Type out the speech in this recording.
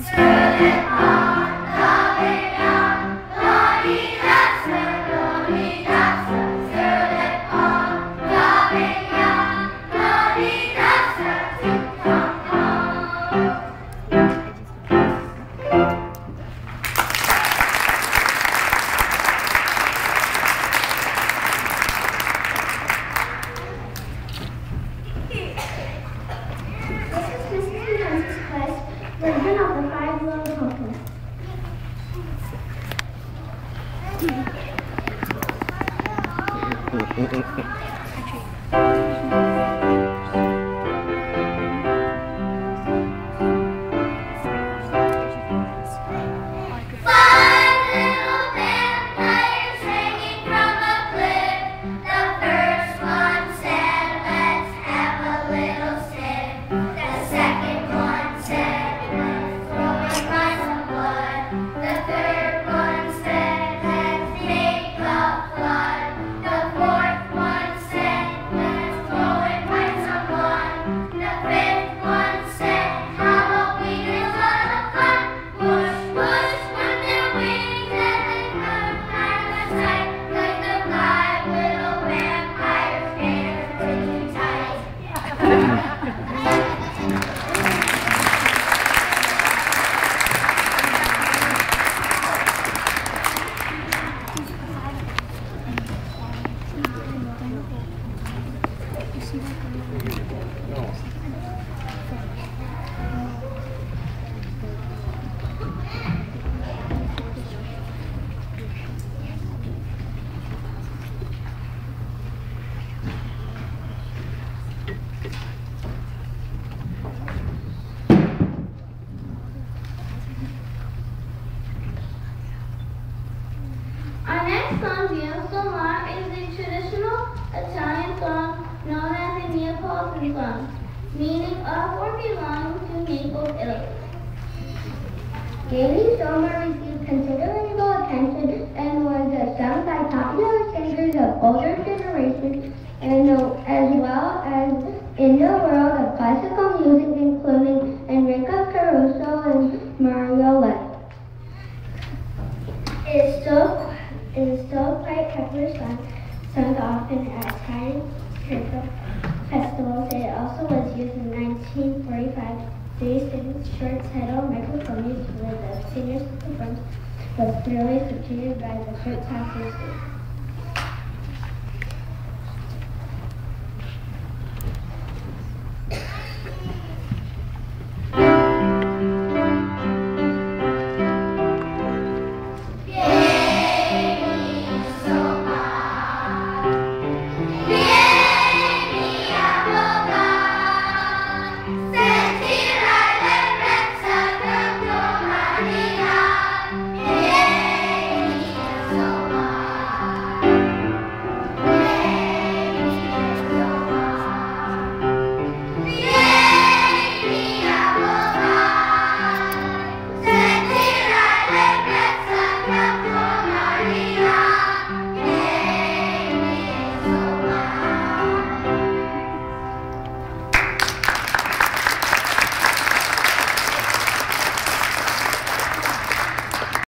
Our next song, Dio Solar, is a traditional Italian song known as a Neapolitan song, meaning of or belonging to Naples, Italy. Daily Summer received considerable attention and was sung by popular singers of older generations and as well as in the world of classical music, including Enrico Caruso and Mario Levi. It is still quite popular sung often at Italian festivals. It also was used in 1945. Today's short title, Microphonies, where the singers performed, was clearly substituted by the short title.